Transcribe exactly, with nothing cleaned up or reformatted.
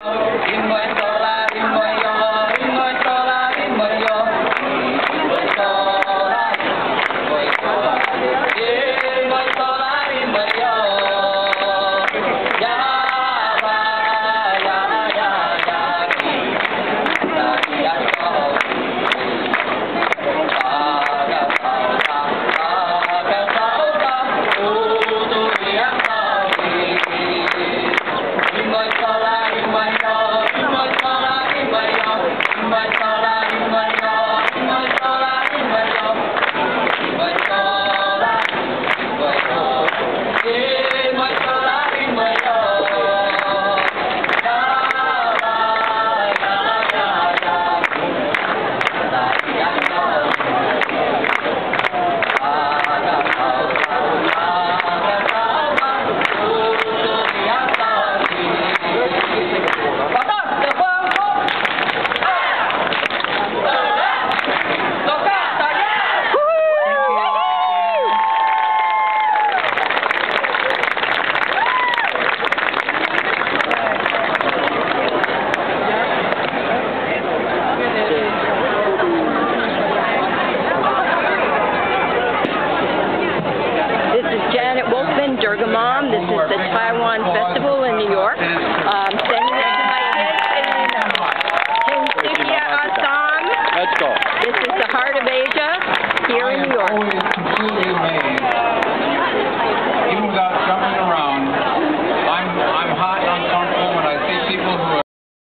Durgamom. This is the Taiwan Festival in New York. Um, sending it to my kids in Tinsukia, Assam. Let's go. This is the heart of Asia here in New York.